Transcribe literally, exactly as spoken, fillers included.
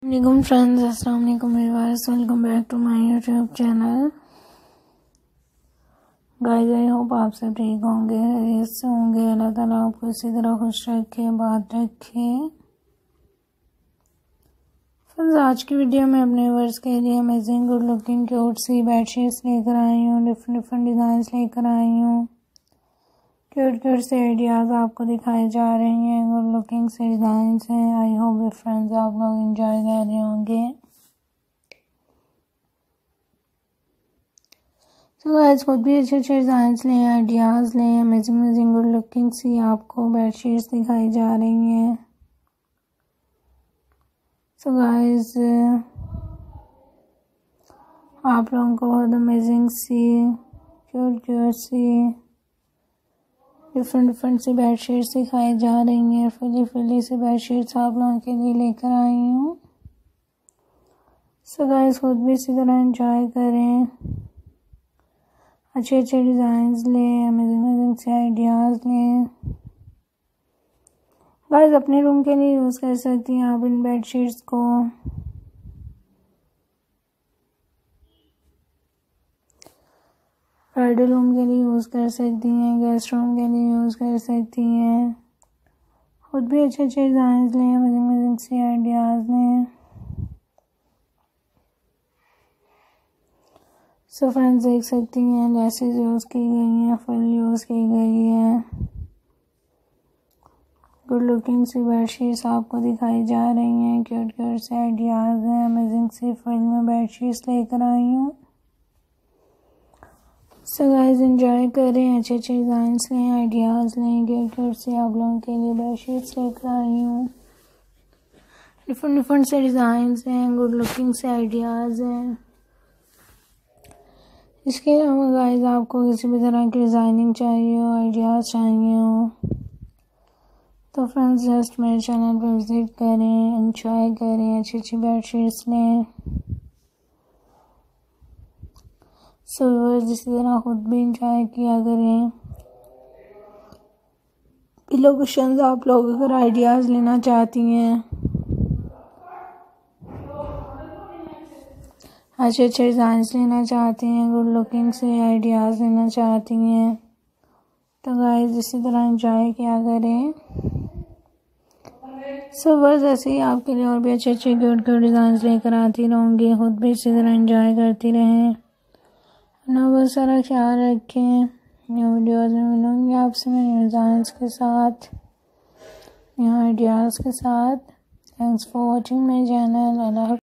वालेकुम फ्रेंड्स, अस्सलाम वालेकुम viewers, welcome back to my YouTube channel. Guys, I hope आप सब ठीक होंगे, खैरियत से होंगे। अल्लाह ताला आपको इसी तरह खुश रखे, बात रखे। फ्रेंड्स, आज की वीडियो में अपने व्यूअर्स के लिए अमेजिंग गुड लुकिंग क्यूट सी बेडशीट्स लेकर आई हूँ। डिफरेंट डिफरेंट डिज़ाइन लेकर आई हूँ। क्यूट क्यूट से आइडियाज़ आपको दिखाए जा रहे हैं। गुड लुकिंग से डिज़ाइन हैं। आई होप ये फ्रेंड्स आप लोग एंजॉय कर रहे होंगे। तो गाइस, खुद भी अच्छे अच्छे डिज़ाइन लें, आइडियाज़ लें। अमेजिंग अमेजिंग गुड लुकिंग सी आपको बेडशीट्स दिखाई जा रही हैं। सो गाइस, आप लोगों को बहुत अमेजिंग सी क्यूट क्यूट सी डिफरेंट डिफरेंट सी बेडशीट्स दिखाई जा रही हैं। फ्रिली फ्रिली से बेडशीट्स आप लोगों के लिए लेकर आई हूँ। सो गाइस, खुद भी इसी तरह एंजॉय करें, अच्छे अच्छे डिज़ाइंस लें, अमेजिंग अमेजिंग से आइडियाज़ लें। गाइस, अपने रूम के लिए यूज़ कर सकती हैं आप इन बेडशीट्स को। ब्राइडल रूम के लिए यूज़ कर सकती हैं, गेस्ट रूम के लिए यूज़ कर सकती हैं। खुद भी अच्छे अच्छे डिज़ाइन लें, अमेजिंग अमेजिंग से आइडियाज़ लें। सो फ्रेंड्स, देख सकती हैं लेसेस यूज़ की गई हैं, फुल यूज़ की गई है। गुड लुकिंग सी बेडशीट्स आपको दिखाई जा रही हैं। क्यूट क्यूट से आइडियाज़ हैं। अमेजिंग सी फुल में बेडशीट्स लेकर आई हूँ। सो गाइस, एंजॉय करें, अच्छे अच्छे डिज़ाइंस लें, आइडियाज़ लें। क्यूट क्यूट से आप लोगों के लिए बेडशीट्स लेकर आई हूँ। डिफरेंट डिफरेंट से डिज़ाइंस हैं, गुड लुकिंग से आइडियाज़ हैं। इसके अलावा गाइस, आपको किसी भी तरह की डिज़ाइनिंग चाहिए हो, आइडियाज़ चाहिए हो, तो फ्रेंड्स जस्ट मेरे चैनल पर विज़िट करें, एंजॉय करें, अच्छी अच्छी बेडशीट्स लें। सो व्यूअर्स, इसी तरह खुद भी एंजॉय किया करें। पिलो कुशन्स आप लोग अगर आइडियाज़ लेना चाहती हैं, अच्छे अच्छे डिज़ाइंस लेना चाहती हैं, गुड लुकिंग से आइडियाज़ लेना चाहती हैं, तो गाइस इसी तरह एंजॉय किया करें। सो बस ऐसे ही आपके लिए और भी अच्छे अच्छे क्यूट क्यूट डिज़ाइंस लेकर आती रहूँगी। खुद भी इसी तरह एंजॉय करती रहें। अपना बहुत सारा ख्याल रखें। न्यू वीडियोज़ में मिलूँगी आपसे मेरे डिज़ाइंस के साथ, न्यू आइडियाज़ के साथ। Thanks for watching my channel. Allah